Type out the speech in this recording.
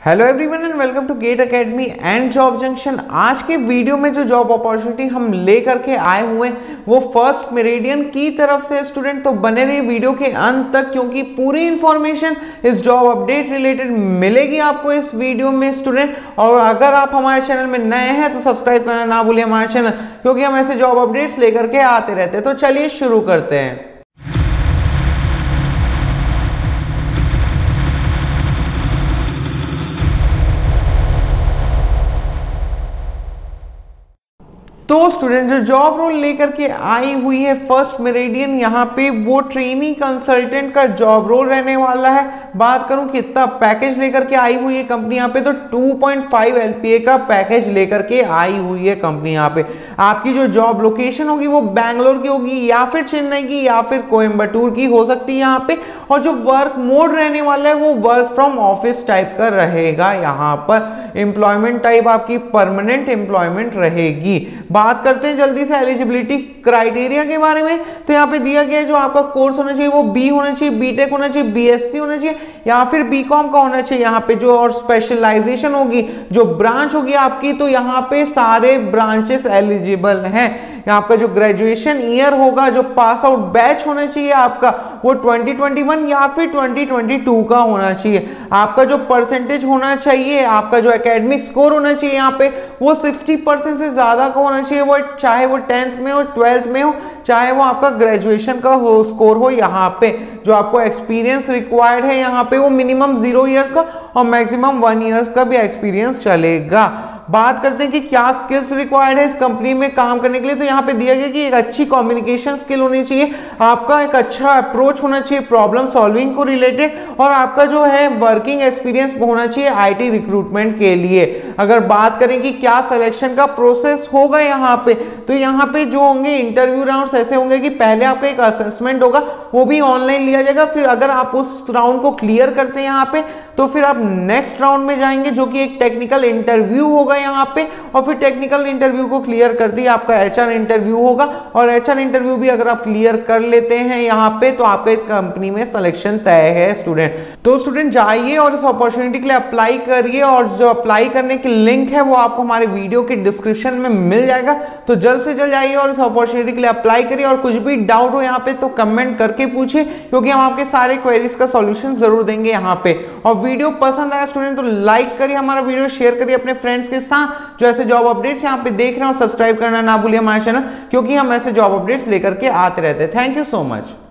Hello everyone and welcome to GATE academy and job junction. आज के video में जो जॉब अपॉर्चुनिटी हम लेकर के आए हुए हैं वो फर्स्ट मेरिडियन की तरफ से स्टूडेंट, तो बने रहिए वीडियो के अंत तक क्योंकि पूरी इंफॉर्मेशन इस जॉब अपडेट रिलेटेड मिलेगी आपको इस वीडियो में स्टूडेंट। और अगर आप हमारे चैनल में नए हैं तो सब्सक्राइब करना ना भूलिए हमारे चैनल, क्योंकि हम ऐसे जॉब अपडेट्स लेकर के आते रहते हैं। तो चलिए शुरू करते हैं। तो स्टूडेंट जो जॉब रोल लेकर के आई हुई है फर्स्ट मेरिडियन, यहाँ पे वो ट्रेनिंग कंसल्टेंट का जॉब रोल रहने वाला है। बात करूं कितना पैकेज लेकर के आई हुई है कंपनी यहाँ पे, तो 2.5 LPA का पैकेज लेकर के आई हुई है कंपनी यहाँ पे। आपकी जो जॉब लोकेशन होगी वो बैंगलोर की होगी या फिर चेन्नई की या फिर कोयम्बटूर की हो सकती है यहाँ पे। और जो वर्क मोड रहने वाला है वो वर्क फ्रॉम ऑफिस टाइप का रहेगा। यहाँ पर एम्प्लॉयमेंट टाइप आपकी परमानेंट एम्प्लॉयमेंट रहेगी। बात करते हैं जल्दी से एलिजिबिलिटी क्राइटेरिया के बारे में, तो यहाँ पे दिया गया है जो आपका कोर्स होना चाहिए वो बी होना चाहिए, बीटेक होना चाहिए, बीएससी होना चाहिए या फिर बीकॉम का होना चाहिए। यहाँ पे जो और स्पेशलाइजेशन होगी, जो ब्रांच होगी आपकी, तो यहाँ पे सारे ब्रांचेस एलिजिबल हैं। यहाँ आपका जो ग्रेजुएशन ईयर होगा, जो पास आउट बैच होना चाहिए आपका वो 2021 या फिर 2022 का होना चाहिए। आपका जो परसेंटेज होना चाहिए, आपका जो एकेडमिक स्कोर होना चाहिए यहाँ पे वो 60% से ज्यादा का होना चाहिए, वो चाहे वो 10th में हो, 12th में हो, चाहे वो आपका ग्रेजुएशन का हो स्कोर हो। यहाँ पे जो आपको एक्सपीरियंस रिक्वायर्ड है यहाँ पे वो मिनिमम 0 ईयर्स का और मैक्सिमम 1 ईयर्स का भी एक्सपीरियंस चलेगा। बात करते हैं कि क्या स्किल्स रिक्वायर्ड है इस कंपनी में काम करने के लिए, तो यहाँ पे दिया गया कि एक अच्छी कम्युनिकेशन स्किल होनी चाहिए, आपका एक अच्छा अप्रोच होना चाहिए प्रॉब्लम सॉल्विंग को रिलेटेड, और आपका जो है वर्किंग एक्सपीरियंस होना चाहिए आईटी रिक्रूटमेंट के लिए। अगर बात करें कि क्या सिलेक्शन का प्रोसेस होगा यहाँ पे, तो यहाँ पे जो होंगे इंटरव्यू राउंड्स ऐसे होंगे कि पहले आपका एक असेसमेंट होगा, वो भी ऑनलाइन लिया जाएगा। फिर अगर आप उस राउंड को क्लियर करते हैं यहाँ पे, तो फिर आप नेक्स्ट राउंड में जाएंगे जो कि एक टेक्निकल इंटरव्यू होगा यहाँ पे। और फिर टेक्निकल इंटरव्यू को क्लियर कर दिया आपका एचआर इंटरव्यू होगा, और एचआर इंटरव्यू भी अगर आप क्लियर कर लेते हैं यहाँ पे तो आपका इस कंपनी में सिलेक्शन तय है स्टूडेंट। तो स्टूडेंट जाइए और इस अपॉर्चुनिटी के लिए अप्लाई करिए, और जो अप्लाई करने की लिंक है वो आपको हमारे वीडियो के डिस्क्रिप्शन में मिल जाएगा। तो जल्द से जल्द जाइए और इस अपॉर्चुनिटी के लिए अप्लाई करिए। और कुछ भी डाउट हो यहाँ पे तो कमेंट करके पूछिए, क्योंकि हम आपके सारे क्वेरीज का सॉल्यूशन जरूर देंगे यहाँ पे। और वीडियो पसंद आया स्टूडेंट तो लाइक करिए हमारा वीडियो, शेयर करिए अपने फ्रेंड्स के साथ जो ऐसे जॉब अपडेट्स यहाँ पे देख रहे हैं, और सब्सक्राइब करना ना भूलिए हमारे चैनल, क्योंकि हम ऐसे जॉब अपडेट्स लेकर के आते रहते हैं। Thank you so much.